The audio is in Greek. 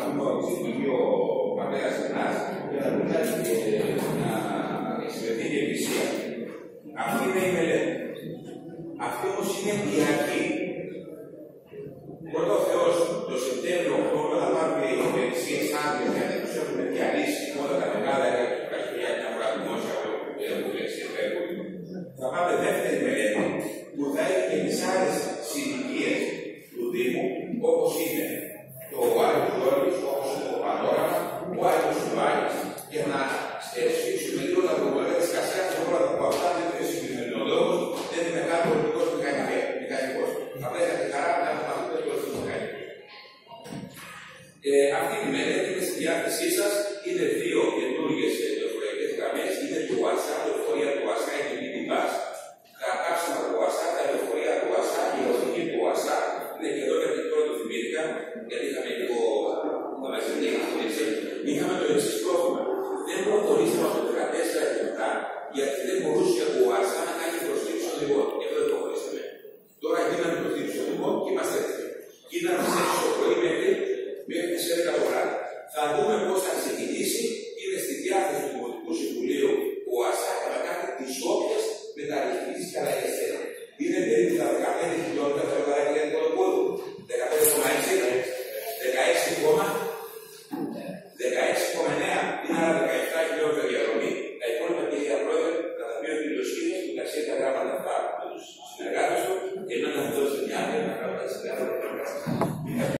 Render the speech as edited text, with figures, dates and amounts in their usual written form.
αναγνώριση του δύο πατέρας Ελλάς για να μπορεί να εξυπηρετεί η Εκκλησία. Αυτή είναι η μελέτη. Αυτή όμως είναι η αρχή. Πρώτα ο Θεός το Σεπτέμβριο-Οκτώβριο θα πάρουμε οι υπηρεσίες άδειες γιατί τους έχουμε διαλύσει όλα τα μεγάλα έργα του Καστοριά και τα δημόσια επιλεξίες έργου. Θα πάμε δεύτερη μελέτη που θα έχει και τις άλλες συνοικίες του Δήμου όπως είναι το Άγιος Γιώργης, όπως είναι το Πανόραμα, ο Άγιος Σουβάγης και να σφίξουμε λίγο τα προβολέα της Κασιάς και όλα από αυτά δεν είναι συγκεκριμενολόγος, δεν είναι μεγάλο πολιτικός μηχανικός. Θα πρέπει τη χαρά να έχουμε αυτό το πολιτικό μηχανικό. Αυτή η μελέτη είναι στη διάθεσή σας. Είναι δύο καινούργιες πληροφοριακές γραμμές. Είναι του WhatsApp, η πληροφορία του WhatsApp και η Mini-Bus. Τα κάψιμα του WhatsApp, τα πληροφορία του WhatsApp, η οδηγή του WhatsApp. Είναι και εδώ γιατί τώρα το θυμήθηκα, γιατί είχαμε λίγο είχαμε το εξής πρόβλημα. Δεν προχωρήσαμε από το 14 και μετά, γιατί δεν μπορούσε ο WhatsApp να κάνει προσθήκη στο λοιπόν. Γι' αυτό δεν προχωρήσαμε. Τώρα γίναμε προσθήκη στο λοιπόν και είμαστε έτοιμοι. Γίναμε στις 6 το πρωί μέχρι τις 11 το βράδυ. Θα δούμε πώς θα ξεκινήσει